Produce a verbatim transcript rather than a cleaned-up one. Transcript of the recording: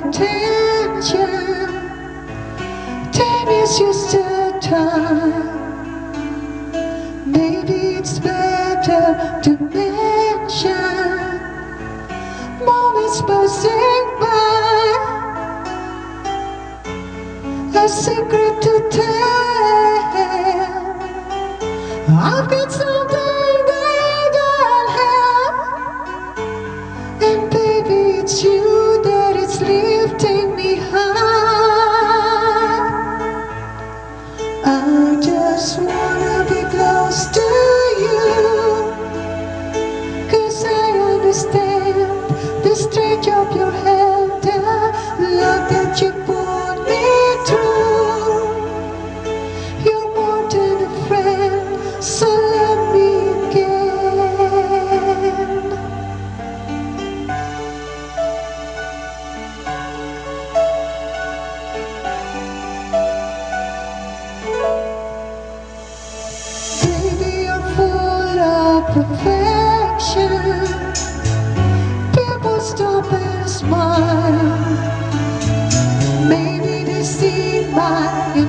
attention. Time is just a time. Maybe it's better to mention moments passing by, a secret to tell. I've got something they don't have, and baby it's you that is lifting me high. I just wanna be close to you, 'cause I understand the stretch of your hand, the love that you put me through. You're more than a friend, so love me again. Baby, you're full of perfection. People stop and smile. Maybe they see my